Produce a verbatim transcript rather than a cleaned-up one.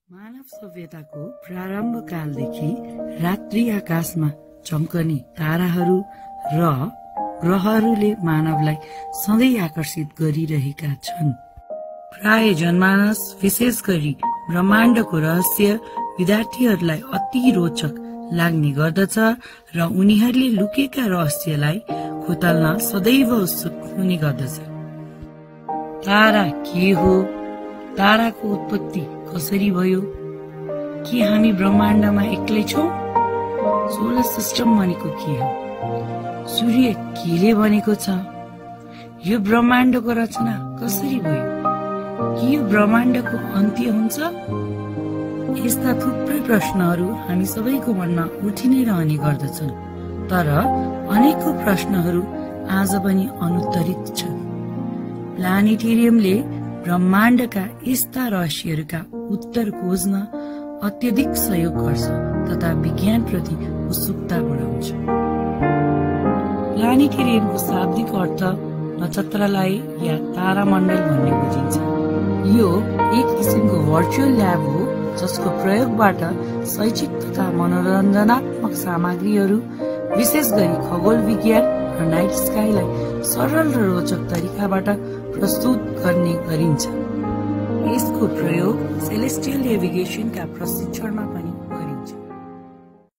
मानव सभ्यताको प्रारम्भ कालदेखि रात्रि आकाशमा चम्कने ताराहरू र ग्रहहरूले मानवलाई सधैँ आकर्षित गरिरहेका छन्। प्राय जनमानस, विशेष गरी ब्रह्माण्डको रहस्य विद्यार्थीहरूलाई अति रोचक लाग्ने गर्दछ र उनीहरूले लुकेका रहस्यलाई खोतल्न सदैव उत्सुक हुने गर्दछ। तारा के हो? ताराको उत्पत्ति कसरी भयो? के हामी ब्रह्माण्डमा एक्लै छौं? सोलर सिस्टम भनेको के हो? सूर्य केले बनेको छ? यो ब्रह्माण्डको रचना कसरी भयो? के यो ब्रह्माण्डको अन्त्य हुन्छ? यस्ता थुप्रै प्रश्नहरू हामी सबैको मनमा उठि नै रहने गर्दछन्, तर अनेकौं प्रश्नहरू आज पनि अनुत्तरित छन्। प्लानेटेरियमले ब्रह्माण्डका यस्ता रहस्यहरूका उत्तर खोज्न अत्यधिक सहयोग गर्छ तथा विज्ञान प्रति उत्सुकता बढाउँछ। प्लानेटेरियमको शाब्दिक अर्थ नक्षत्रालय या तारामण्डल भन्ने बुझिन्छ। यो एक किसिमको भर्चुअल ल्याब हो जसको प्रयोगबाट शैक्षिक तथा मनोरञ्जनात्मक सामग्रीहरू, विशेष गरी खगोल विज्ञान र नाइट स्काईलाई सरल र रोचक तरिकाबाट प्रस्तुत गर्ने गरिन्छ। यसको प्रयोग सेलेस्टियल नेभिगेसनका प्रशिक्षणमा पनि